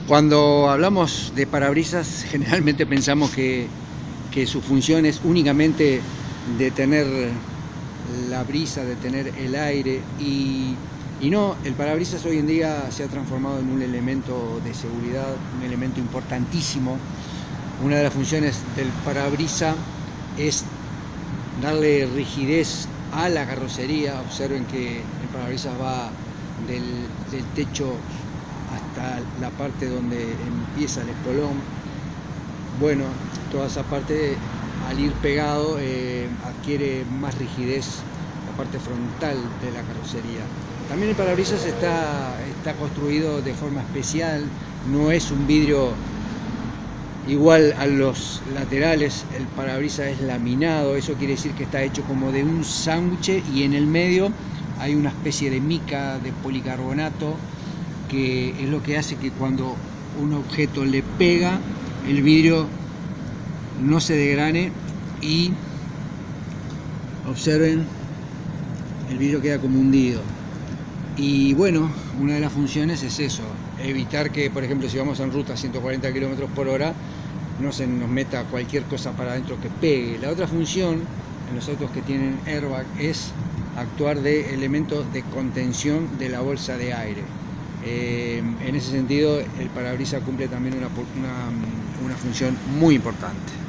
Cuando hablamos de parabrisas, generalmente pensamos que su función es únicamente detener la brisa, detener el aire y no, el parabrisas hoy en día se ha transformado en un elemento de seguridad, un elemento importantísimo. Una de las funciones del parabrisas es darle rigidez a la carrocería. Observen que el parabrisas va del techo hasta la parte donde empieza el espolón. Bueno, toda esa parte al ir pegado adquiere más rigidez la parte frontal de la carrocería. También el parabrisas está construido de forma especial, no es un vidrio igual a los laterales. El parabrisas es laminado, eso quiere decir que está hecho como de un sándwich y en el medio hay una especie de mica de policarbonato que es lo que hace que cuando un objeto le pega el vidrio no se desgrane y observen, el vidrio queda como hundido. Y bueno, una de las funciones es eso, evitar que, por ejemplo, si vamos en ruta a 140 km/h, no se nos meta cualquier cosa para adentro que pegue. La otra función en los autos que tienen airbag es actuar de elemento de contención de la bolsa de aire. En ese sentido, el parabrisas cumple también una función muy importante.